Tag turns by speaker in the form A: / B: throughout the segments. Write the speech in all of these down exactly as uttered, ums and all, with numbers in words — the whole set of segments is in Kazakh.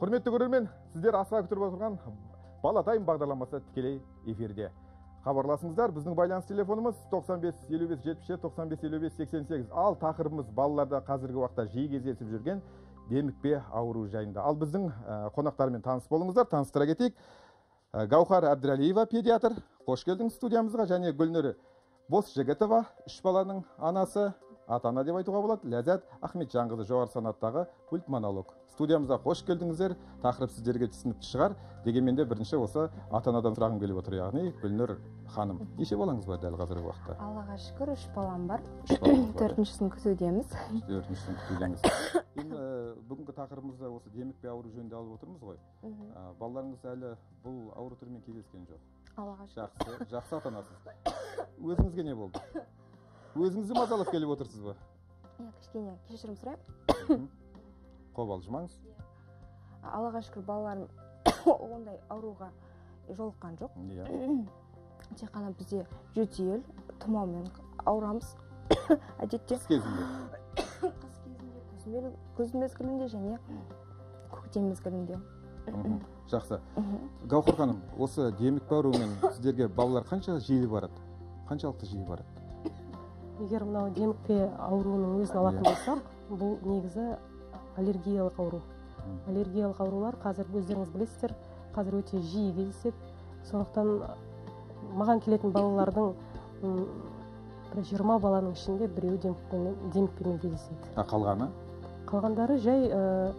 A: Құрметті көрермен, сіздер асыға күтіріп отырған Бала Тайм бағдарламасы тікелей эфирде. Хабарласыңыздар, біздің байланыс телефонымыз тоқсан бес елу бес жетпіс жеті, тоқсан бес елу бес сексен сегіз. Ал тақырыбымыз балаларда қазіргі уақытта жиі кездесіп жүрген демікпе ауру жайында. Ал біздің қонақтармен таныс болыңыздар, таныстыра кетейік. Гаухар Әбдірәлиева, педиатр, қош келдің студиямызға, және Гүлнұр Босжігітова, үш баланың анасы, ата-ана деп айтуға болады, Ләззат Ахметжанқызы, жоғары санаттағы пультмонолог. Студиямызға қош келдіңіздер. Тақырып сіздерге түсінікті шығар. Дегенмен де бірінші осы ата-анадан сұрағым келіп отыр, яғни Гүлнұр ханым. Неше балаңыз бар дәл қазіргі уақытта?
B: Аллаға шүкір, үш балам бар. Төртіншісін күтудеміз.
A: Төртіншісін күтудеміз. Енді бүгінгі тақырыбымызда осы демікпе ауру жөнінде алып отырмыз ғой. Балаларыңыз әлі бұл ауру түрімен кездескен жоқ?
B: Аллаға шүкір.
A: Жақсы, жақсы ата-анасыз. Өзіңізге не болды? Өзіңізді мазалап келіп отырсыз ба?
B: Иә, кішкене кешірім сұраймын.
A: Қобалжымаңыз.
B: Аллаға шүкір, балаларым ондай ауруға жолыққан жоқ. Тек қана бізде жөтел, тұмаумен ауырамыз. Әдетте
A: қыс кезінде.
B: Қыс кезінде, күз мезгілінде және көктем мезгілінде.
A: Жақсы. Гаухар ханым, осы демікпе ауруымен сіздерге балалар қанша жиі барады? Қаншалықты жиі барады?
C: Егер мынау демікпе ауруының өзін алатын болсақ, бұл негізі аллергиялық ауру. Аллергиялық аурулар қазір өздеріңіз білесіздер, қазір өте жиі кездеседі. Сондықтан маған келетін балалардың бір жиырма баланың ішінде біреуі демікпемен кездеседі.
A: А қалғаны?
C: Қалғандары жай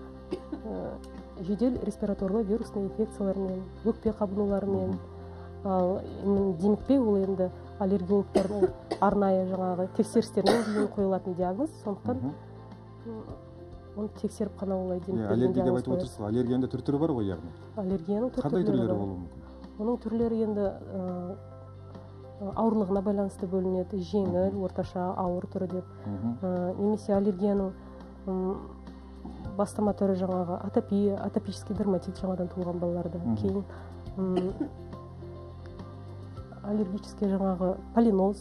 C: жедел респираторлы вирусный инфекциялармен, өкпе қабынуларымен. Ал демікпе ол енді аллергологтардың арнайы жаңағы тексерістерінен кейін қойылатын диагноз. Сондықтан оны тексеріп қана олай демікпе.
A: Аллергия деп айтып отырсыз, аллергияның да түр-түрі бар ғой, яғни.
C: Аллергияның
A: қандай түрлері болуы мүмкін?
C: Оның түрлері енді ауырлығына байланысты бөлінеді. Жеңіл, орташа, ауыр түрі деп. Немесе аллергияның бастама түрі жаңағы атопия, атопический дерматит жаңадан туылған балаларда. Кейін аллергический жаңағы полиноз,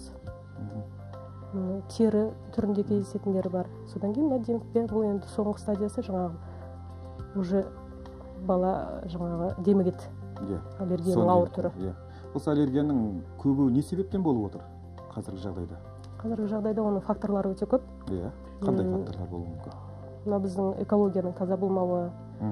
C: тері түрінде кездесетіндері бар. Содан кейін демікпе, бұл енді соңғы стадиясы жаңағы уже бала жаңағы демігеді. Аллергияның ауыр түрі.
A: Осы аллергияның көбі не себептен болып отыр қазіргі жағдайда?
C: Қазіргі жағдайда оның факторлары өте көп.
A: Қандай факторлар болуы мүмкін?
C: Мына біздің экологияның таза болмауы,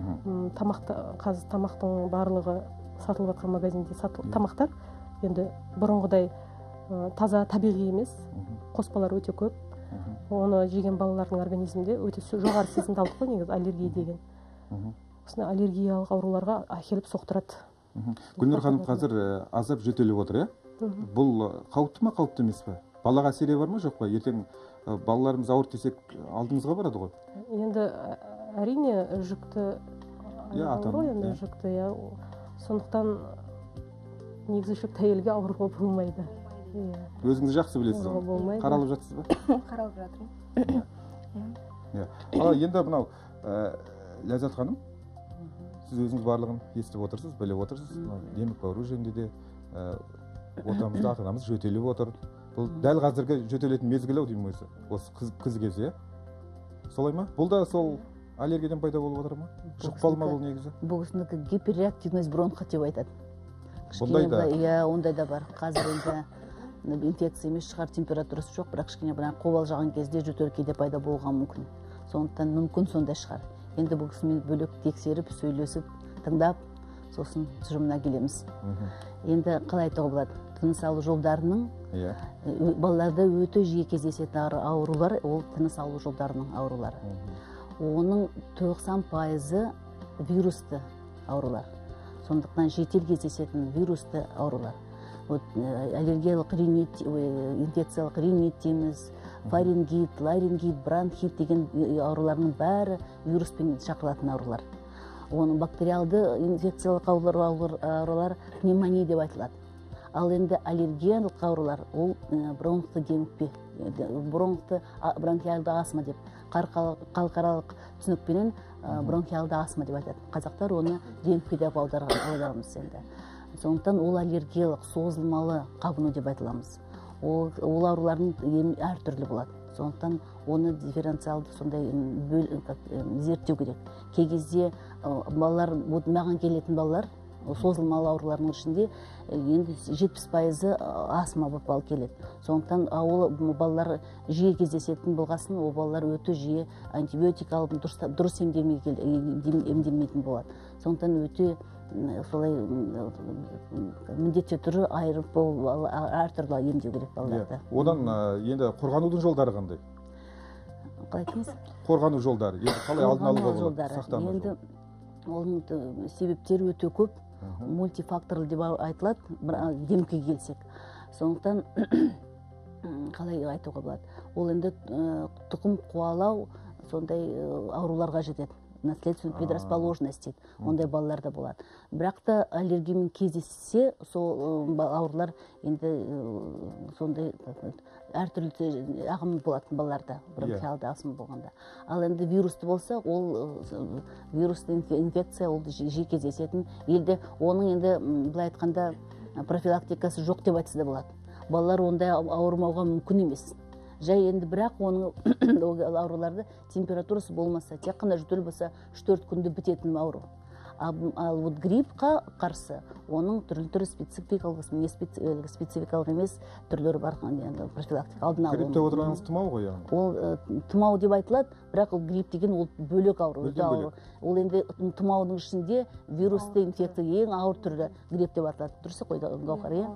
C: тамақтың барлығы сатылып жатқан магазинде тамақтар енді бұрынғыдай таза табиғи емес, қоспалар өте көп. Оны жеген балалардың организмінде өте жоғары сезімталдық қой негізі аллергия деген. Осындай аллергиялық ауруларға әкеліп соқтырады.
A: Гүлнұр ханым қазір азап жөтеліп отыр, иә? Бұл қауіпті ма, қауіпті емес пе? Балаға әсері бар ма, жоқ па? Ертең балаларымыз ауырды десек, алдыңызға барады ғой?
C: Енді әрине жүкті ғой, енді жүкті, иә. Сондықтан негізі жүкті әйелге ауруға болмайды.
A: Өзіңіз жақсы білесіз ғой? Қаралып жатсыз ба?
B: Қаралып жатырмын.
A: Ал енді мынау Ләззат ханым, сіз өзіңіз барлығын естіп отырсыз, біліп отырсыз. Демікпе ауру жөнінде де отамызда ата-анамыз жөтеліп отыр. Бұл дәл қазіргі жөтелетін мезгілі деймін өзі. Осы күз кезі. Солай ма? Бұл да сол аллергиядан пайда болып отыр ма? Жұқпалы ма бұл негізі?
D: Бұл кісінікі гиперреактивность бронха деп айтады.
A: Бұндай да?
D: Иә, ондай да бар. Қазір енді инфекция емес шығар, температурасы жоқ, бірақ кішкене қобалжыған кезде жөтел кейде пайда болған мүмкін. Сондықтан мүмкін сондай шығар. Енді бұл кісімен бөлек тексеріп, сөйлесіп, тыңдап, сосын тұжырымына келеміз. Енді қалай айтуға болады? Тыныс алу жолдарының балаларда өте жиі кездесетін аурулар, ол тыныс алу жолдарының аурулары. Оның тоқсан пайызы вирусты аурулар. Сондықтан жедел кездесетін вирусты аурулар. Аллергиялық ринит, инфекциялық ринит дейміз, фарингит, ларингит, бронхит деген аурулардың бәрі вируспен шақырылатын аурулар. Оның бактериалды инфекциялық аурулар пневмония деп айтылады. Ал енді аллергиялық аурулар ол бронхты демікпе, бронхты бронхиалды астма деп, халықаралық түсінікпенен бронхиалды астма деп айтады. Қазақтар оны демікпе деп аударамыз енді. Сондықтан ол аллергиялық, созылмалы қабыну деп айтыламыз. Ол аурулардың емі әртүрлі болады. Сондықтан оны дифференциалды сондай зерттеу керек. Кей кезде балалар, маған келетін балалар созылмалы аурулардың ішінде енді жетпіс пайызы астма болып келеді. Сондықтан ол балалар жиі кездесетін болғасын, ол балалар өте жиі антибиотик алып дұрыс емдемейтін болады. Сондықтан өте солай міндетті түрі айырып әртүрлі емдеу керек балаларды.
A: Одан енді қорғанудың жолдары қандай?
D: Қалай айтыңыз?
A: Қорғану жолдары, енді қалай алдын алуға болады? Сақтану жолдары.
D: Оның себептері өте көп, мультифакторлы деп айтылады, демікке келсек. Сондықтан қалай айтуға болады? Ол енді тұқым қуалау сондай ауруларға жетеді. Наследственная предрасположенность дейді, ондай балаларда болады. Бірақ та аллергиямен кездессе, сол аурулар енді сондай әртүрлі ағымы болатын балаларда, бронхиалды астма болғанда. Ал енді вирусты болса, ол вирусты инфекция, ол жиі кездесетін. Елде оның енді былай айтқанда профилактикасы жоқ деп айтса да болады. Балалар ондай ауырмауға мүмкін емес. Жай енді бірақ оның ауруларды температурасы болмаса, тек қана жөтел болса, үш төрт күнде бітетін ауру. Ал вот гриппқа қарсы оның түрлі-түрлі спецификалық, не спецификалық емес түрлері бар, профилактика алдын алу.
A: Грипп деп отырғаныңыз тұмау ғой?
D: Ол тұмау деп айтылады, бірақ ол грипп деген ол бөлек ауру. Ол енді тұмаудың ішінде вирусты инфекция ең ауыр түрі грипп деп аталады. Дұрыс қой, Гаухар, иә?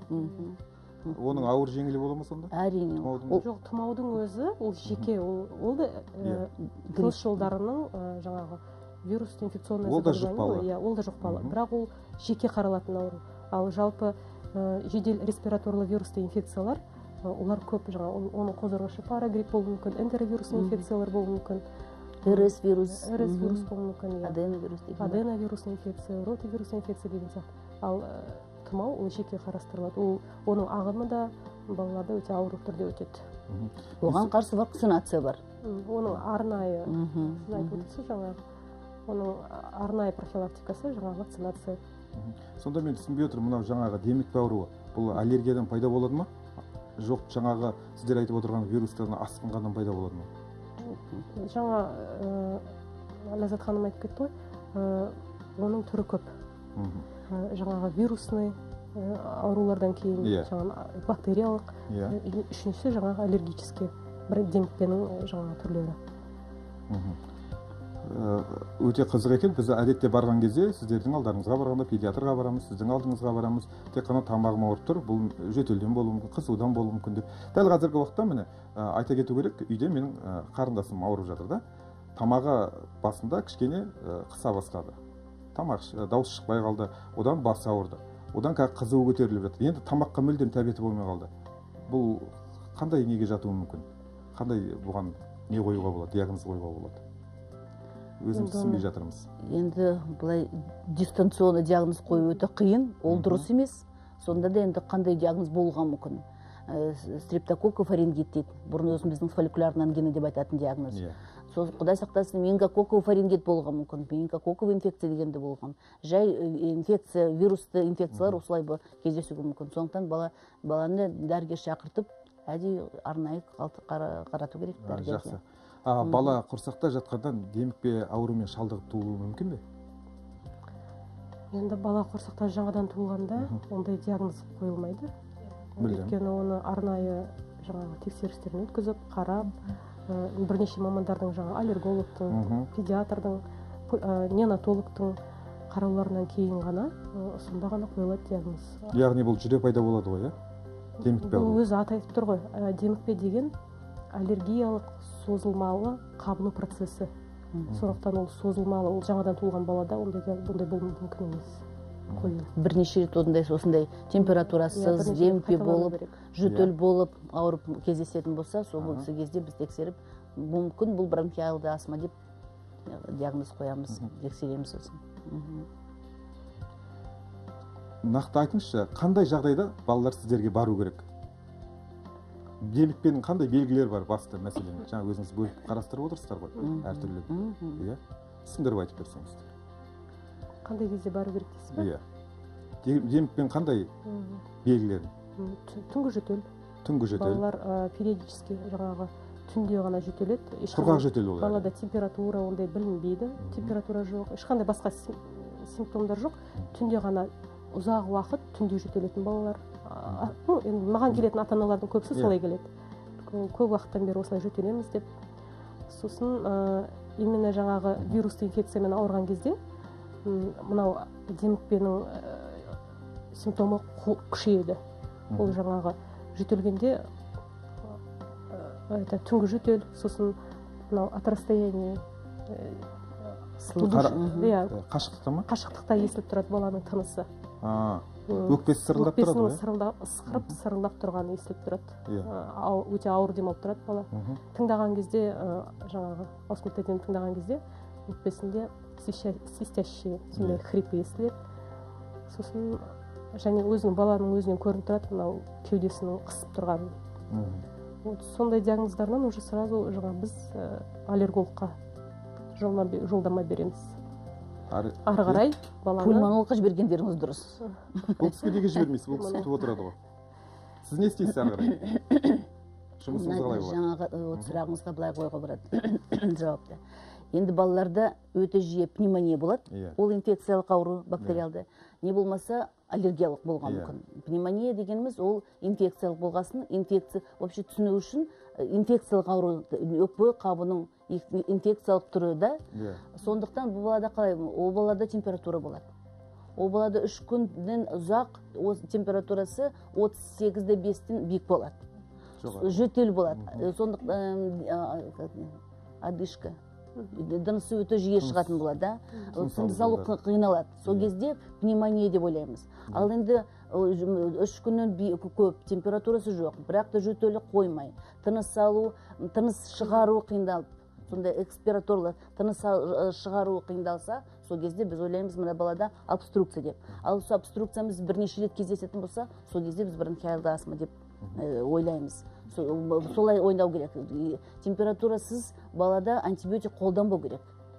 A: Оның ауыр жеңілі бола ма сонда?
D: Әрине.
C: Жоқ, тұмаудың өзі, ол жеке, ол да тыныс жолдарының жаңағы вирусты инфекционный заболевание, ол да жұқпалы. Бірақ ол жеке қаралатын ауру. Ал жалпы жедел респираторлы вирусты инфекциялар, олар көп, жаңағы оның қоздырғышы парагрипп болуы мүмкін, энтеровирусный инфекциялар болуы мүмкін.
D: РС вирус,
C: РС вирус болуы мүмкін,
D: аденовирус,
C: аденовирусный инфекция, ротавирусный инфекция деген сияқты. Ал тұмау ол жеке қарастырылады. Ол оның ағымы да балаларда өте ауыр түрде өтеді.
D: Оған қарсы вакцинация бар.
C: Оның арнайы, сіз айтып отырсыз жаңағы, оның арнайы профилактикасы жаңағы вакцинация.
A: Сонда мен түсінбей отырмын, мынау жаңағы демікпе ауруы, бұл аллергиядан пайда болады ма? Жоқ, жаңағы сіздер айтып отырған вирустардан асқынғаннан пайда болады ма?
C: Жаңа Ләззат ханым айтып кетті ғой, оның түрі көп. Жаңағы вирусный аурулардан кейін жаңағы бактериялық, үшіншісі жаңағы аллергический бір демікпенің жаңағы түрлері.
A: Өте қызық екен. Біз әдетте барған кезде сіздердің алдарыңызға барғанда педиатрға барамыз, сіздің алдыңызға барамыз. Тек қана тамағым ауырып тұр, бұл жөтелден болуы мүмкін, қызудан болуы мүмкін деп. Дәл қазіргі уақытта міне айта кету керек, үйде менің қарындасым ауырып жатыр да. Тамағы басында кішкене қыса бастады. Тамақ дауыс шықпай қалды, одан басы ауырды. Одан қызуы көтеріліп жатыр. Енді тамаққа мүлдем тәбеті болмай қалды. Бұл қандай неге жатуы мүмкін? Қандай бұған не қоюға болады, диагноз қоюға болады? Өзіміз түсінбей жатырмыз.
D: Енді бұлай дистанционный диагноз қою өте қиын, ол дұрыс емес. Сонда да енді қандай диагноз болуға мүмкін? Стрептококк фарингит дейді. Бұрын өзіміздің фолликулярный ангина деп айтатын диагноз. Сол құдай сақтасын, менингококковый фарингит болуға мүмкін, менингококковый инфекция дегенде болған. Жай инфекция, вирусты инфекциялар осылай кездесуге мүмкін. Сондықтан баланы дәрігер шақыртып, әдейі арнайы қарату керек дәрігерге.
A: Жақсы. Бала құрсақта жатқандан демікпе аурумен шалдығып туылуы мүмкін бе?
C: Енді бала құрсақта жаңадан туылғанда ондай диагноз қойылмайды. Өйткені оны арнайы жаңағы тексерістерін өткізіп, қарап, бірнеше мамандардың жаңа аллергологтың, педиатрдың, неонатологтың қарауларынан кейін ғана сонда ғана қойылады диагноз.
A: Яғни бұл жүре пайда болады ғой, иә? Демікпе ауру.
C: Бұл өзі аты айтып тұр ғой. Демікпе деген аллергиялық созылмалы қабыну процесі. Сондықтан ол созылмалы, ол жаңадан туылған балада ондай болуы мүмкін емес.
D: Бірнеше рет осындай осындай температурасыз, демікпе болып, жөтел болып, ауырып кездесетін болса, сол кезде біз тексеріп, мүмкін бұл бронхиалды астма деп диагноз қоямыз, тексереміз сосын.
A: Нақты айтыңызшы, қандай жағдайда балалар сіздерге бару керек? Демікпенің қандай белгілері бар басты мәселен? Жаңа өзіңіз бөліп қарастырып отырсыздар ғой, әртүрлі. Иә. Түсіндіріп айтып берсеңіз.
C: Қандай кезде бару керек дейсіз бе?
A: Иә. Демікпен қандай белгілері?
C: Түнгі жөтел.
A: Түнгі жөтел.
C: Балалар периодически жаңағы түнде ғана жөтеледі.
A: Құрғақ жөтел ол.
C: Балада температура ондай білінбейді, температура жоқ, ешқандай басқа симптомдар жоқ. Түнде ғана ұзақ уақыт түнде жөтелетін балалар. Ну, енді маған келетін ата-аналардың көбісі солай келеді. Көп уақыттан бері осылай жөтелеміз деп. Сосын именно жаңағы вирусты инфекциямен ауырған кезде мынау демікпенің симптомы күшейеді. Ол жаңағы жөтелгенде это түнгі жөтел, сосын мынау от расстояния
A: қашықтықта ма?
C: Қашықтықта естіліп тұрады баланың тынысы.
A: Өкпесі сырылдап тұрады ғой?
C: Өкпесінің ысқырып, сырылдап тұрғаны естіліп тұрады. Өте ауыр демалып тұрады бала. Тыңдаған кезде, жаңағы аускультативін тыңдаған кезде, өкпесінде свистящие, сондай хрипы естіледі. Сосын және өзінің баланың өзінен көрініп тұрады, мынау кеудесінің қысып тұрғаны. Сондай диагноздарынан уже сразу біз аллергологқа жолдама береміз. Ары қарай баланы
D: пульмонологқа жібергендеріңіз дұрыс.
A: Бұл кісіге неге жібермейсіз? Бұл кісі күтіп отырады ғой. Сіз не істейсіз ары қарай? Жұмысыңыз қалай болады?
D: Жаңағы сұрағыңызға былай қоюға болады жауапты. Енді балаларда өте жиі пневмония болады. Ол инфекциялық ауру, бактериалды. Не болмаса аллергиялық болған мүмкін. Пневмония дегеніміз ол инфекциялық болғасын, инфекция вообще түсіну үшін инфекциялық ауру, өкпе қабының инфекциялық түрі да. Сондықтан бұл балада қалай? Ол балада температура болады. Ол балада үш күннен ұзақ температурасы отыз сегіз де бестен биік болады. Жөтел болады. Сондықтан одышка. Дынысы өте жиі шығатын болады. Тыныс алу қиналады. Сол кезде пневмония деп ойлаймыз. Ал енді үш күннен көп, температурасы жоқ, бірақ та жөтелі қоймай, тыныс алу, тыныс шығару қиындалып, сондай экспираторлы тыныс шығару қиындалса, сол кезде біз ойлаймыз мына балада обструкция деп. Ал сол обструкциямыз бірнеше рет кездесетін болса, сол кезде біз бронхиалды астма деп ойлаймыз. Солай ойнау керек. Температурасыз балада антибиотик қолданбау керек.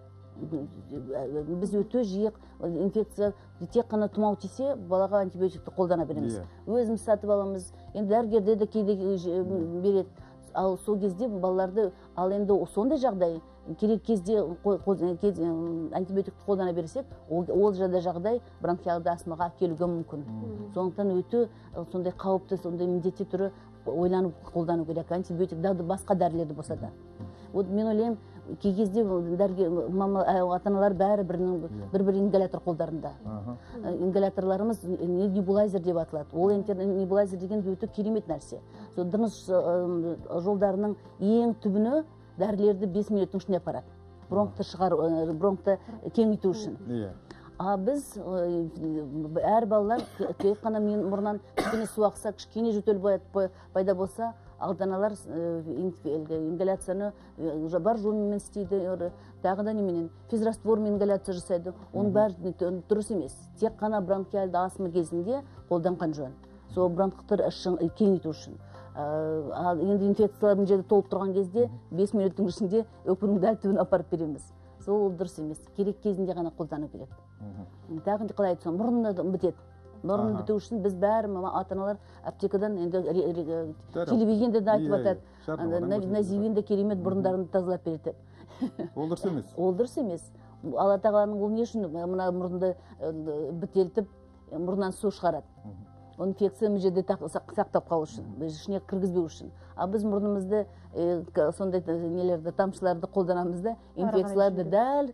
D: Біз өте жиі инфекция, тек қана тұмау тисе, балаға антибиотикті қолдана береміз. Өзіміз сатып аламыз, енді дәрігерде де кейде береді. Ал сол кезде балаларды, ал енді сондай жағдай, керек кезде антибиотикті қолдана берсек, ол жада жағдай бронхиалды астмаға келуге мүмкін. Сондықтан өте сондай қауіпті, сондай міндетті түрі ойланып қолдану керек. Антибиотик басқа дәрілерді болса да. Мен ойлаймын, кей кезде ата-аналар бәрі бір-бір ингалятор қолдарында. Ингаляторларымыз небулайзер деп атылады. Ол небулайзер деген өте керемет нәрсе. Дұрыс жолдарының ең түбіні дәрілерді бес минуттың ішінде апарады. Бронхты шығару, бронхты кеңейту үшін. А біз әр балалар тек қана мұрнан кішкене су ақса, кішкене жөтел пайда болса, ата-аналар ингаляцияны бар жолмен істейді, тағы да неменен физраствормен ингаляция жасайды. Оның бәрі дұрыс емес. Тек қана бронхиалды астма кезінде қолданған жөн. Сол бронхты кеңейту үшін. Енді инфекциялардың жерде толып тұрған кезде бес минуттың ішінде өкпенің дәл түбін апарып береміз. Сол дұрыс емес. Керек кезінде ғана қолдану керек. Тағы қалай айтсам, мұрны бітеді. Мұрны біту үшін біз бәрі ата-аналар аптекадан телевидениеде де айтып жатады. Називин де керемет бұрындарын тазалап береді.
A: Ол дұрыс емес.
D: Ол дұрыс емес. Алла тағаланың ол не үшін мына мұрынды бітелтіп, мұрнынан су шығарады. Инфекция мына жерде сақтап қалу үшін, ішіне кіргізбеу үшін. А біз мұрнымызды сондай нелерді, тамшыларды қолданамыз да, инфекцияларды дәл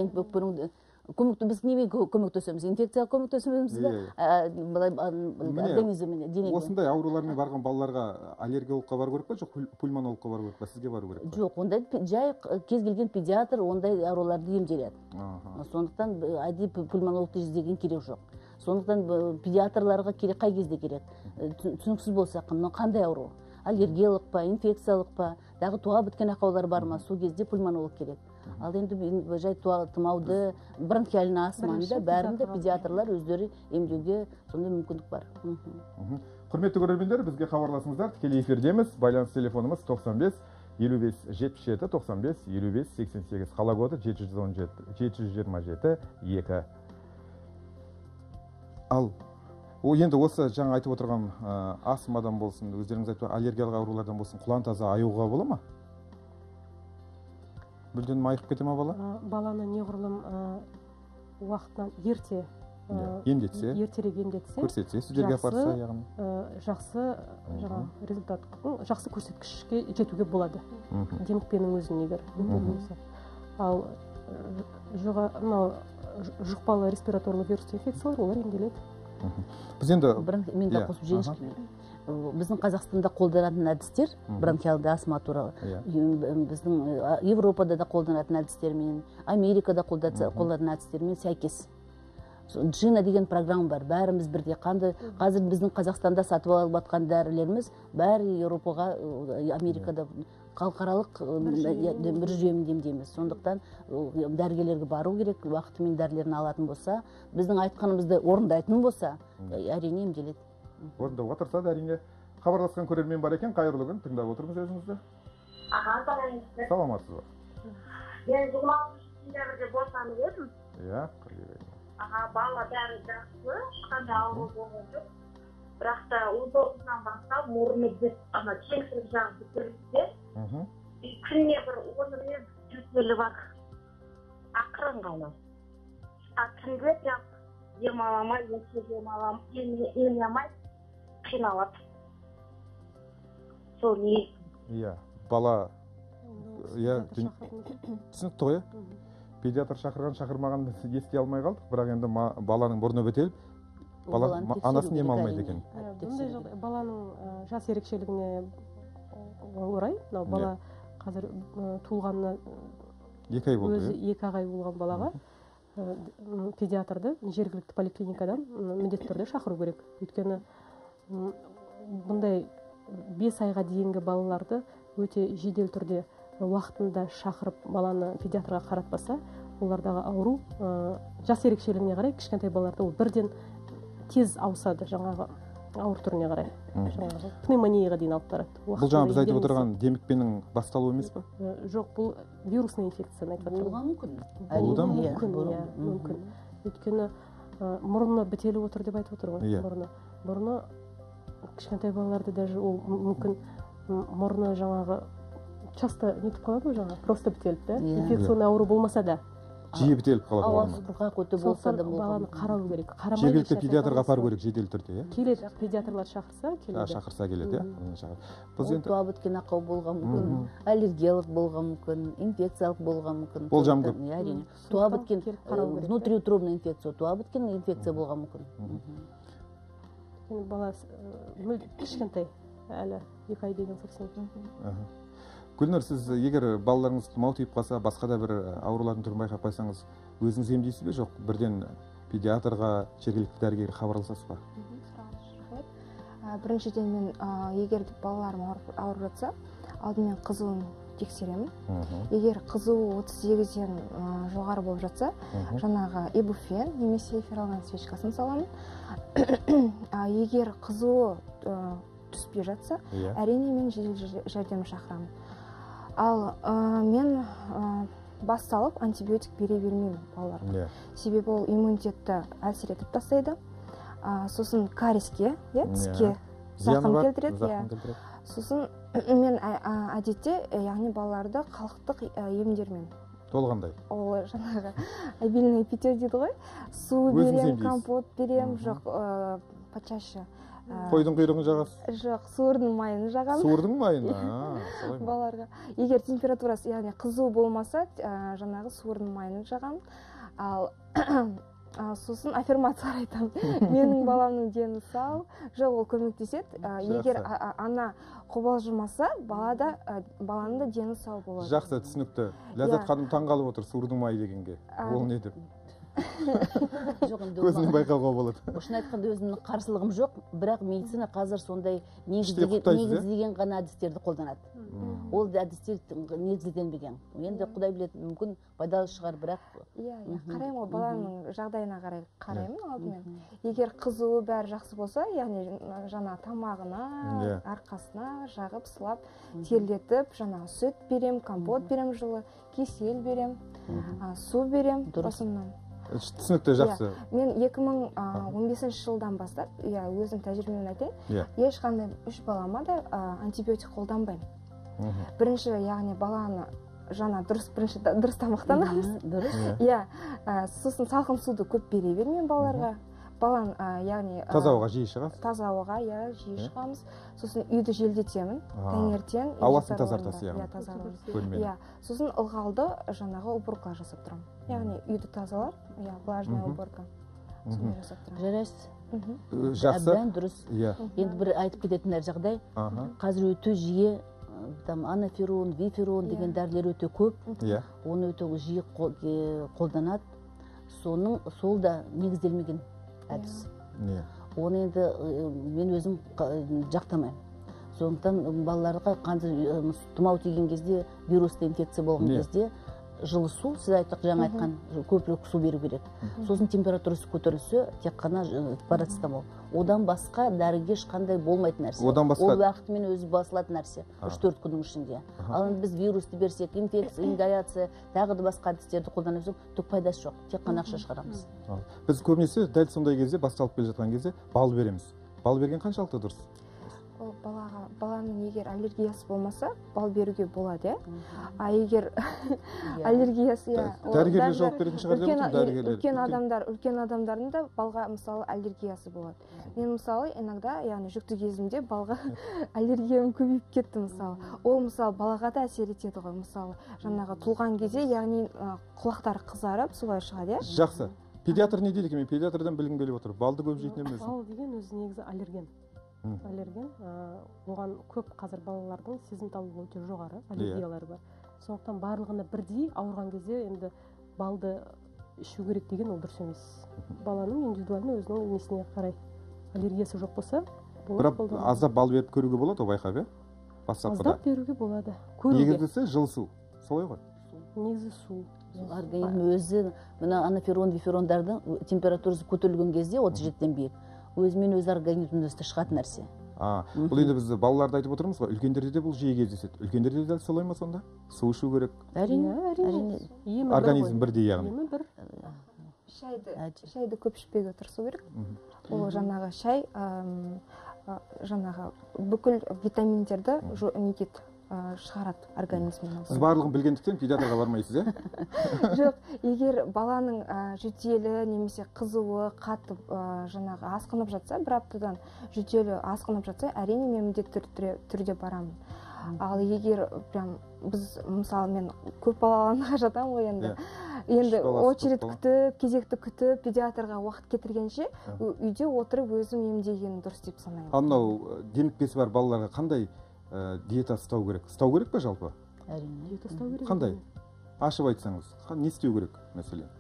D: біз немен көмектесеміз? Инфекцияға көмектесеміз бе? Организміне.
A: Осындай аурулармен барған балаларға аллергологқа бару керек па, жоқ пульмонологқа бару керек па, сізге бару керек па?
D: Жоқ, ондай жай кез келген педиатр ондай ауруларды емделеді. Сондықтан әдейі пульмонологты іздеген керек жоқ. Сондықтан педиатрларға керек, қай кезде керек? Түсініксіз болса, қандай ауру? Аллергиялық па, инфекциялық па, дағы туа біткен ақаулар бар ма, сол кезде пульмонолог керек. Ал енді жай тұмауды, бронхиальный астманы да бәрінде педиатрлар өздері емдеуге сондай мүмкіндік бар.
A: Құрметті көрермендер, бізге хабарласыңыздар, тікелей эфирдеміз. Байланыс телефонымыз тоқсан бес елу бес жетпіс жеті тоқсан бес елу бес сексен сегіз, қала коды жеті жүз он жеті жеті жүз жиырма жеті екі. Ал енді осы жаңа айтып отырған астмадан болсын, өздеріңіз айтып аллергиялық аурулардан болсын, құлан таза аюға бола ма? Мүлдем майығып кете ма бала?
C: Ә, баланы неғұрлым ә, уақытынан ерте
A: Иә, емдетсе,
C: ертерек емдетсе,
A: көрсетсе, сіздерге
C: жақсы,
A: апарса, яғни.
C: ә, жақсы жаңа результат, ну, жақсы көрсеткішке жетуге болады.
A: Мгм.
C: Демікпенің өзін егер емдетілсе. Ал ә, жұға мынау ж- жұқпалы респираторлы вирусты инфекциялар олар емделеді.
A: Мгм. Біз енді
D: Бірақ мен де
A: Иә,
D: қосып жіберейінші. Біздің Қазақстанда қолданатын әдістер
A: Мгм.
D: бронхиалды астма туралы
A: Иә.
D: Ем- біздің ә, Европада да қолданатын әдістермен, Америкада қолданатын
A: Мгм.
D: қолданатын әдістермен сәйкес. Со- Джина деген программа бар. Бәріміз бірдей. Қанды қазір біздің Қазақстанда сатып алып жатқан дәрілеріміз бәрі Европаға, ә, Америкада халықаралық ә, бір жүйемен емдейміз. Сондықтан ә, дәрігерлерге бару керек, уақытымен дәрілерін алатын болса, біздің айтқанымызды орындайтын болса, ә, әрине емделеді.
A: орындауға тырысады әрине. Хабарласқан көрермен бар екен, қайырлы күн, тыңдап отырмыз өзіңізді.
E: Аға, саламатсыз.
A: Саламатсыз ба?
E: Мен жиырма алтыншы сентябрьде босанып едім.
A: Иә,
E: Аға, бала бәрі жақсы, ешқандай ауру болған жоқ. Бірақ та он тоғызынан бастап мұрны бітіп, ана кеңсірік жағы бітірді.
A: Мгм.
E: И күніне бір он рет жөтелі бар. Ақырын ғана. А түнде прям демаламай, есе демаламай, ене алмай қиналады. Сол не?
A: Иә, бала Иә,
C: Педиатр
A: дін-
C: шақыратын.
A: түсінікті ғой.
C: Мгм.
A: Педиатр шақырған шақырмаған біз еске алмай қалдық, бірақ енді ма- баланың мұрны бітеліп,
D: Ол
A: бала
D: баланы
A: ма-
D: тексеру
A: анасын
D: керек
A: ем алмайды
D: әрине.
A: екен.
C: Ә,
D: Тексеру
C: Бұндай
D: керек.
C: жағдай баланың ә, жас ерекшелігіне орай, мынау бала қазір ә, туылғанына
A: Екі ай болды,
C: өзі
A: иә?
C: екі ай болған балаға ә, м, педиатрды жергілікті поликлиникадан м, міндетті түрде шақыру керек. Өйткені м, бұндай бес айға дейінгі балаларды өте жедел түрде уақытында шақырып баланы педиатрға қаратпаса, олардағы ауру ә, жас ерекшелігіне қарай кішкентай балаларда ол бірден тез ауысады, жаңағы ауыр түріне қарай.
A: Мгм.
C: Жаңағы пневмонияға дейін алып барады.
A: Бұл
C: Уақытында
A: жаңа біз айтып
C: емделмесе.
A: отырған демікпенің басталуы емес па?
C: Ә, жоқ, бұл вирусный инфекцияны айтып
D: Болуға
C: отырмын.
D: мүмкін.
A: Болуы да
D: Әрине,
C: мүмкін,
D: болуы-
C: иә,
D: Мгм.
C: мүмкін. Өйткені ә, мұрны бітеліп отыр деп айтып отыр ғой.
A: Иә.
C: Мұрны. Мұрны кішкентай балаларды даже ол м- мүмкін м, мұрны жаңағы часто нетіп қалады ғой жаңағы просто бітеліп, да?
D: Иә.
C: Инфекционный ауру болмаса да.
A: Жиі бітеліп қалады
D: Ауасы
A: мұрны.
D: құрғақ өте болса
C: Сондықтан
D: да болуға
C: баланы
D: мүмкін.
C: қарау керек. Қарамай
A: Жергілікті
C: ешнәрсе
A: педиатрға
C: айта
A: апару
C: алмайсың.
A: керек жедел түрде, иә?
C: Келеді, педиатрлар шақырса
A: А,
C: келеді.
A: шақырса келеді, иә?
C: Мгм.
A: Оны шақыр- Біз
D: Ол
A: енді
D: туа біткен ақау болған мүмкін,
A: Мгм.
D: аллергиялық болған мүмкін, инфекциялық болған мүмкін.
A: Болжам
D: Сондықтан,
A: көп.
D: иә, әрине.
C: Мгм.
D: Туа
C: Сондықтан
D: біткен
C: келіп қарау керек,
D: внутриутробный инфекция, туа біткен инфекция болған мүмкін.
A: Мгм.
C: Өйткені бала ә, мүлде кішкентай әлі екі ай деген совсем.
A: Аха. Гүлнұр, сіз егер балаларыңыз тұмау тиіп қалса, басқа да бір аурулардың түрін байқап қойсаңыз, өзіңіз емдейсіз бе, жоқ бірден педиатрға, жергілікті дәрігерге хабарласасыз ба?
B: Ә, біріншіден мен ә, егер де балаларым ауырып- ауырып жатса, алдымен қызуын тексеремін.
A: Мгм.
B: Егер қызуы отыз сегізден ә, жоғары болып жатса,
A: Мгм.
B: жаңағы ибуфен немесе фералган свечкасын саламын. А егер қызуы ә, түспей жатса,
A: Иә.
B: әрине мен жедел жәрде- жәрдем шақырамын. Ал ә, мен ә, бас салып антибиотик бере бермеймін балаларға.
A: Иә.
B: Себебі ол иммунитетті әлсіретіп тастайды. А, сосын кариске, иә,
A: Иә.
B: тіске
A: Зияны
B: зақым
A: бар,
B: келтіреді, иә.
A: зақым келтіреді.
B: Сосын мен ә- ә, әдетте ә, яғни балаларды халықтық ә, емдермен,
A: Толғандай.
B: ол жаңағы обильный питье дейді ғой, су
A: Өзіңіз
B: берем,
A: емдейсіз?
B: компот берем,
A: Мгм.
B: жоқ ә, почаще ә,
A: Қойдың құйрығын жағасыз.
B: жоқ, суырдың майын жағамын
A: Суырдың майын. А, солай ма?
B: балаларға. Егер температурасы яғни қызу болмаса, ә, жаңағы суырдың майын жағамын. Ал а, сосын аффирмациялар айтамын. Менің баламның дені сау, жоқ, ол көмектеседі. Ә, егер
A: Жақсы.
B: а- а- ана қобалжымаса, балада ә, баланың да дені сау болады.
A: Жақсы, түсінікті. Ләззат
B: Иә.
A: ханым таңғалып отыр суырдың майы дегенге.
B: А,
A: Ол не деп?
D: Жоқ, енді
A: Көзінен
D: ол-
A: байқауға болады.
D: шын айтқанда өзімнің қарсылығым жоқ, бірақ медицина қазір сондай
A: Іштей
D: негізделген
A: құптайсыз, иә?
D: негізделген ғана әдістерді қолданады.
A: Мгм.
D: Ол да әдістер негізделенбеген. Енді құдай біледі, мүмкін пайдалы шығар, бірақ
B: Иә, иә,
D: Мгм.
B: қараймын ғой,
D: Мгм.
B: баланың жағдайына қарай қараймын алдымен.
D: Мгм.
B: Егер қызуы бәрі жақсы болса, яғни жаңа тамағына,
A: Иә.
B: арқасына жағып, сылап,
D: Мгм.
B: терлетіп, жаңа сүт берем, компот
D: Мгм.
B: берем жылы, кесел берем,
D: Мгм.
B: а, су берем
D: Дұрыс.
B: басымнан.
A: Түсінікті, жақсы.
B: Мен екі мың он бесінші жылдан бастап, иә, өзім тәжірибеммен айтайын,
A: Иә.
B: ешқандай үш балама да а, антибиотик қолданбаймын.
A: Мгм.
B: Бірінші, яғни баланы жаңа дұрыс бірінші дұрыс тамақтанамыз.
D: Дұрыс.
B: Иә, сосын салқын суды көп бере бермеймін балаларға. Балан, яғни
A: таза ауаға жиі шығасыз?
B: Таза ауаға, иә, жиі шығамыз. Сосын үйді желдетемін, таңертең.
A: Ауасын тазартасыз яғни?
B: Иә, тазартамын. Иә, сосын ылғалды жаңағы уборка жасап тұрамын. Яғни үйді тазалап, иә, влажная уборка. Соны жасап тұрамын.
D: Жарайсыз.
A: Жақсы.
D: Әбден дұрыс. Енді бір айтып кететін әр жағдай, қазір өте жиі там анаферон, виферон деген дәрілер өте көп. Оны өте жиі қолданады. Соның сол да негізделмеген әдіс. Оны енді мен өзім жақтамаймын. Сондықтан балаларға қазір тұмау тиген кезде, вирусты инфекция болған кезде жылы су, сіз айттық жаңа айтқан, көбірек су беру керек. Сосын температурасы көтерілсе, тек қана парацетамол. Одан басқа дәріге ешқандай болмайтын нәрсе.
A: Одан басқа
D: ол уақытымен өзі басылатын нәрсе, үш төрт күннің ішінде. Ал біз вирусты берсек, инфекция, ингаляция, тағы да басқа әдістерді қолданып жүрсек, түк пайдасы жоқ. Тек қана ақша шығарамыз.
A: Біз көбінесе дәл сондай кезде, басталып келе жатқан кезде бал береміз. Бал берген қаншалықты дұрыс?
B: Ол балаға, баланың егер аллергиясы болмаса, бал беруге болады, а егер аллергиясы,
A: дәрігерлер жауап беретін шығар деп отырмын, дәрігерлер.
B: Үлкен адамдар, үлкен адамдардың да балға мысалы аллергиясы болады. Мен мысалы иногда, яғни жүкті кезімде балға аллергиям көбейіп кетті мысалы. Ол мысалы балаға да әсер етеді ғой, мысалы жаңағы туған кезде, яғни құлақтары қызарып, солай шығады.
A: Жақсы. Педиатр не дейді екен? Мен педиатрдан білгім келіп отыр. Балды көп жейтін емес.
C: Бал деген өзі негізі аллерген. Аллерген, оған көп қазір балалардың сезімталдығы өте жоғары, аллергиялары бар. Сондықтан барлығына бірдей ауырған кезде енді балды ішу керек деген ол дұрыс емес. Баланың индивидуальный өзінің несіне қарай аллергиясы жоқ болса,
A: бірақ аздап бал беріп көруге болады, байқап, иә?
C: Аздап беруге болады.
A: Негізгісі жылы су, солай ғой?
C: Негізі су.
D: Организм өзі, мына анаферон, виферондардың температурасы көтерілген кезде отыз жетіден биік. Өзімен өз организмнен өсті шығатын нәрсе.
A: Бұл енді біз балаларды айтып отырмыз ғой, үлкендерде де бұл жиі кездеседі. Үлкендерде дәл солай ма сонда? Су ішу керек.
D: Әрине, әрине.
A: Организм бірдей яғни.
B: Шайды көп ішпеуге тырысу керек. Ол жаңағы шай, жаңағы бүкіл витаминдерді нетеді, шығарады организмнен.
A: Сіз барлығын білгендіктен педиатрға бармайсыз, е?
B: Жоқ, егер баланың жөтелі немесе қызуы қатып жаңағы асқынып жатса, бір аптадан жөтелі асқынып жатса, әрине мен міндетті түрде барамын. Ал егер прям біз мысалы мен көп балаларға жатамын ғой енді. Енді очередь күтіп, кезекті күтіп, педиатрға уақыт кетіргенше үйде отырып өзім емдеген дұрыс деп санаймын.
A: Ал мынау демікпесі бар балаларға қандай диета ұстау керек? Ұстау керек пе жалпы?
D: Әрине.
C: Диета ұстау керек.
A: Қандай? Ашып айтсаңыз, не істеу керек мәселен?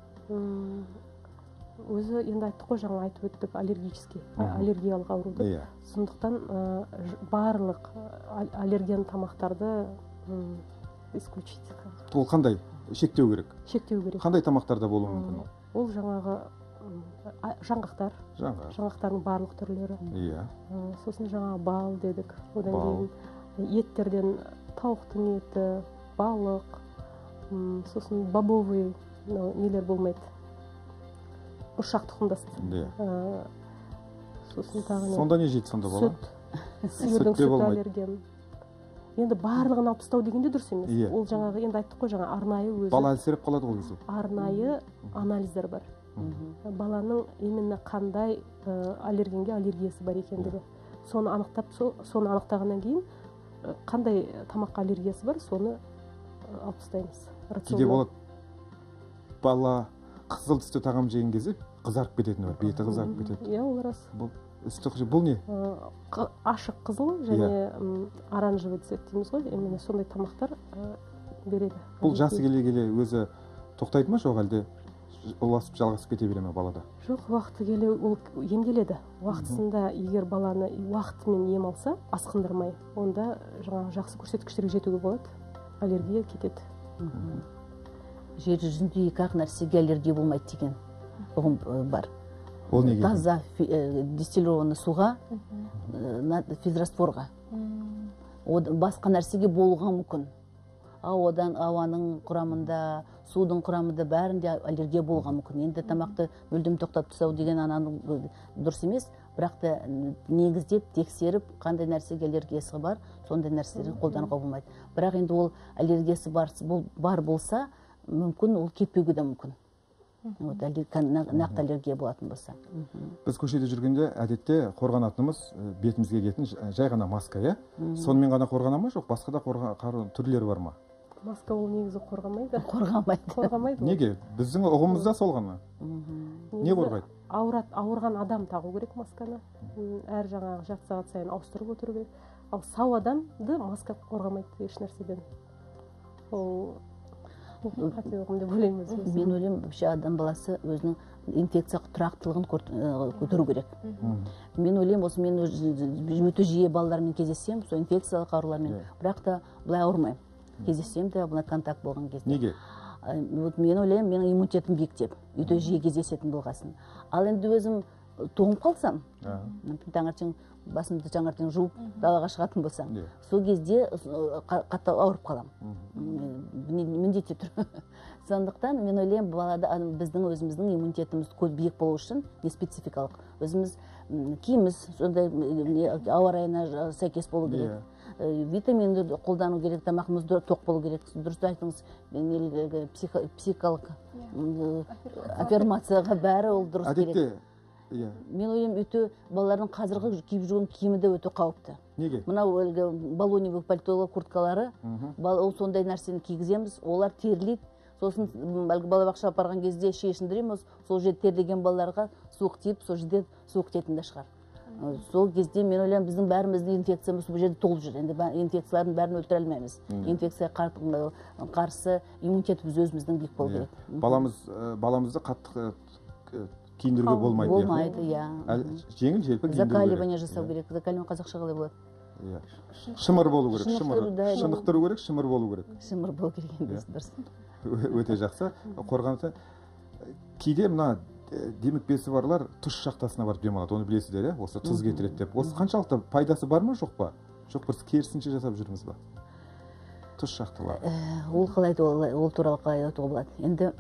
C: Өзі енді айттық қой, жаңа айтып өттік, аллергический, аллергиялық ауруды. Сондықтан барлық аллерген тамақтарды исключить.
A: Ол қандай? Шектеу керек?
C: Шектеу керек.
A: Қандай тамақтарда болуы мүмкін?
C: Ол жаңағы жаңғақтар, жаңғақтардың барлық түрлері. Сосын жаңа бал дедік. Одан кейін еттерден тауықтың еті, балық, сосын бобовый нелер болмайды. Бұршақ тұқымдасты. Сосын тағы не?
A: Сонда не жейді сонда бала?
C: Сүт. Сиырдың сүті аллерген. Енді барлығын алып тастау дегенде дұрыс емес. Ол жаңағы енді айттық қой, жаңа арнайы өзі.
A: Бала әлсіреп қалады ғой өзі.
C: Арнайы анализдер бар. Баланың именно қандай аллергенге аллергиясы бар екендігі. Соны анықтап, соны анықтағаннан кейін қандай тамаққа аллергиясы бар, соны алып тастаймыз.
A: Кейде болады, бала қызыл түсті тағам жеген кезде қызарып кететін бар, беті қызарып кетеді.
C: Иә, ол рас.
A: Бұл не?
C: Ашық қызыл және оранжевый цвет дейміз ғой, именно сондай тамақтар береді.
A: Бұл жасы келе келе өзі тоқтайды ма, жоқ әлде ұласып жалғасып кете бере ме балада?
C: Жоқ, уақыты келе ол емделеді. Уақытысында егер баланы уақытымен ем алса, асқындырмай, онда жаңағы жақсы көрсеткіштерге жетуге болады, аллергия кетеді.
D: Жер жүзінде екі ақ нәрсеге аллергия болмайды деген ұғым бар.
A: Ол неге?
D: Таза дистиллированный суға, физрастворға. Басқа нәрсеге болуға мүмкін. Ауадан, ауаның құрамында, судың құрамында бәрінде аллергия болуға мүмкін. Енді тамақты мүлдем тоқтап тастау деген ананың дұрыс емес. бірақ та негіздеп тексеріп қандай нәрсеге аллергиясы бар, сондай нәрселерді қолдануға болмайды. Бірақ енді ол аллергиясы бар, бар болса, мүмкін ол кетпеуге де мүмкін. Нақты аллергия болатын болса.
A: Біз көшеде жүргенде әдетте қорғанатынымыз бетімізге киетін жай ғана маска, иә? Сонымен ғана қорғана ма, жоқ басқа да қорғану түрлері бар ма?
C: Маска ол негізі қорғамайды.
D: Қорғамайды.
C: Қорғамайды.
A: Неге? Біздің ұғымымызда сол ғана. Не қорғайды?
C: Ауырған адам тағу керек масканы. Әр жаңағы жарты сағат сайын ауыстырып отыру керек. Ал сау адамды маска қорғамайды еш нәрседен. Ол қате ұғым деп ойлаймын.
D: Мен ойлаймын, вообще адам баласы өзінің инфекция тұрақтылығын көтеру керек. Мен ойлаймын, осы мен өте жиі балалармен кездесем, сол инфекциялық аурулармен, бірақ та былай ауырмаймын. Кездесем де бұна контакт болған кезде.
A: Неге?
D: Мен ойлаймын, менің иммунитетім биік деп, өте жиі кездесетін болғасын. Ал енді өзім тоңып қалсам, таңертең басымды таңертең жуып далаға шығатын болсам, сол кезде қатты ауырып қалам. Міндетті тұр. Сондықтан мен ойлаймын, балада біздің өзіміздің иммунитетіміз биік болу үшін не спецификалық. Өзіміз киіміз сондай ауа райына сәйкес болу керек. Витаминді қолдану керек, тамағымызды тоқ болу керек. Дұрыс айтыңыз, психикалық аффирмацияға бәрі ол дұрыс керек. Мен ойлаймын, өте балалардың қазіргі киіп жүрген киімі де өте қауіпті.
A: Неге?
D: Мынау балоневый пальтолы курткалары, сондай нәрсені кигіземіз, олар терлейді. Сосын балабақша апарған кезде шешіндіреміз, сол жерде терлеген балаларға суық тиіп, сол жерде суық тиетін де шығар. Сол кезде мен ойлаймын, біздің бәріміздің инфекциямыз бұл жерде толып жүр. Енді инфекциялардың бәрін өлтіре алмаймыз. Инфекция қарсы иммунитетіміз өзіміздің биік болу керек.
A: Баламызды қатты киіндіруге болмайды.
D: Болмайды, иә.
A: Жеңіл желпі киіндіру керек.
D: Закаливание жасау керек. Закаливание қазақша қалай болады?
A: Шымыр болу керек. Шынықтыру керек, шымыр болу керек.
D: Шымыр болу керек енді дұрыс.
A: Өте жақсы. Қорғанысы. Кейде мына демік бесі барлар тұз шахтасына барып демалады. Оны білесіздер, осы тұз кетіреді деп. Осы қаншалықты пайдасы бар ма, жоқ па? Жоқ, бір керісінше жасап жүрміз ба? Тұз шахталар.
D: Ол қалайды, ол туралы қалай айтуға болады. Енді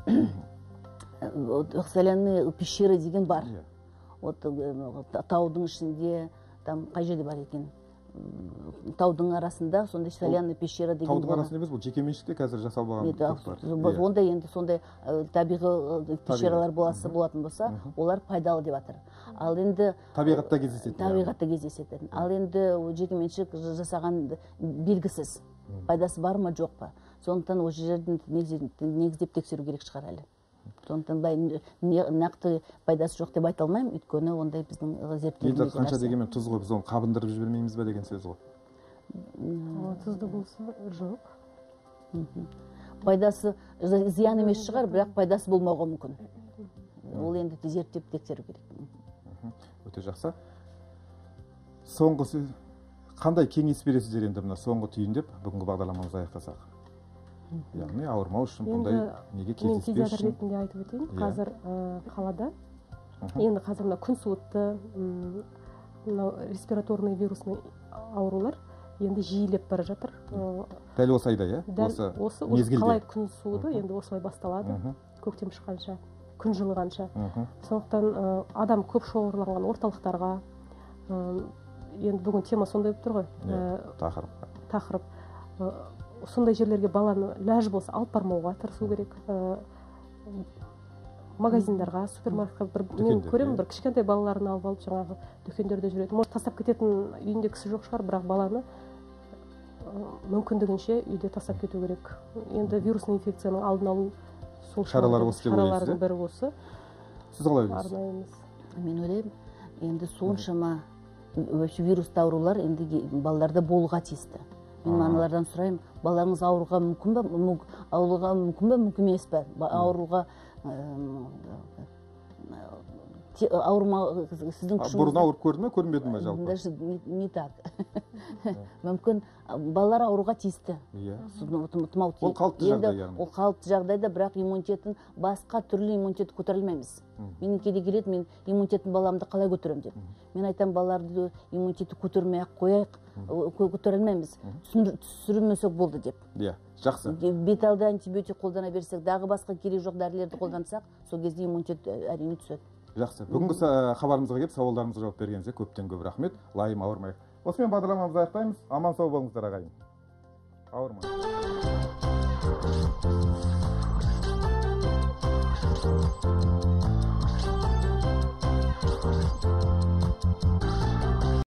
D: соляные пещеры деген бар. Таудың ішінде, там қай жерде бар екен? Таудың арасында сондай соляный пещера деген
A: бар. Таудың арасында емес, бұл жекеменшікте қазір жасалған.
D: Ондай енді сондай табиғи пещералар болатын болса, олар пайдалы деп жатыр. Ал енді
A: табиғатта кездесетін.
D: Табиғатта кездесетін. Ал енді жекеменшік жасаған белгісіз. Пайдасы бар ма, жоқ па? Сондықтан ол жерден негіздеп тексеру керек шығар әлі. Сондықтан нақты пайдасы жоқ деп айта алмаймын, өйткені ондай біздің зерттеуімізде
A: нәрсе. Қанша дегенмен тұз ғой, біз оны қабындырып жібермейміз бе деген сөз ғой.
C: Тұзды болса жоқ.
D: Пайдасы зиян емес шығар, бірақ пайдасы болмауға мүмкін. Ол енді зерттеп тексеру керек.
A: Өте жақсы. Соңғы қандай кеңес бересіздер енді мына соңғы түйіндеп бүгінгі бағдарламамызды аяқтасақ? Яғни ауырмау үшін бұндай неге кездеспес үшін?
C: Мен педиатр ретінде айтып өтейін. Қазір қалада, енді қазір мына күн суытты, респираторный вирусный аурулар енді жиілеп бара жатыр.
A: Дәл осы айда, иә?
C: Осы қалай күн суыды, енді осылай басталады. Көктем шыққанша, күн жылығанша. Сондықтан адам көп шоғырланған орталықтарға, енді бүгін тема сондай болып тұр ғой. Тақырып. Сондай жерлерге баланы ләж болса алып бармауға тырысу керек. Магазиндарға, супермаркетқа, мен көремін, бір кішкентай балаларын алып алып жаңағы дүкендерде жүреді. Может, тастап кететін үйінде кісі жоқ шығар, бірақ баланы мүмкіндігінше үйде тастап кету керек. Енді вирусный инфекцияның алдын алу сол шаралардың бірі осы.
A: Сіз қалай ойлайсыз?
D: Мен ойлаймын, енді соншама вирусты аурулар енді балаларда болуға тиісті. Мен аналардан сұраймын, балаңыз ауруға мүмкін бе, ауруға мүмкін бе, мүмкін емес пе? Ауруға ауырма сіздің күшіңіз.
A: Бұрын ауырып көрді ме, көрмеді ме жалпы?
D: Даже не так. Мүмкін балалар ауруға тиісті.
A: Ол қалыпты жағдай яғни.
D: Ол қалыпты жағдайда, бірақ иммунитетін басқа түрлі иммунитетті көтерілмейміз. Мен кейде келеді, мен иммунитетін баламды қалай көтеремін деп. Мен айтам, балаларды иммунитетті көтермей ақ қояйық, көтерілмейміз. Түсірмесек болды деп.
A: Иә, жақсы.
D: Беталды антибиотик қолдана берсек, дағы басқа керек жоқ дәрілерді қолдансақ, сол кезде иммунитет әрине түседі.
A: Жақсы. Бүгінгі са- хабарымызға келіп сауалдарымызға жауап бергеніңізге көптен көп рахмет. Лайым ауырмайық. Осымен бағдарламамызды аяқтаймыз. Аман сау болыңыздар ағайын. Ауырмайық.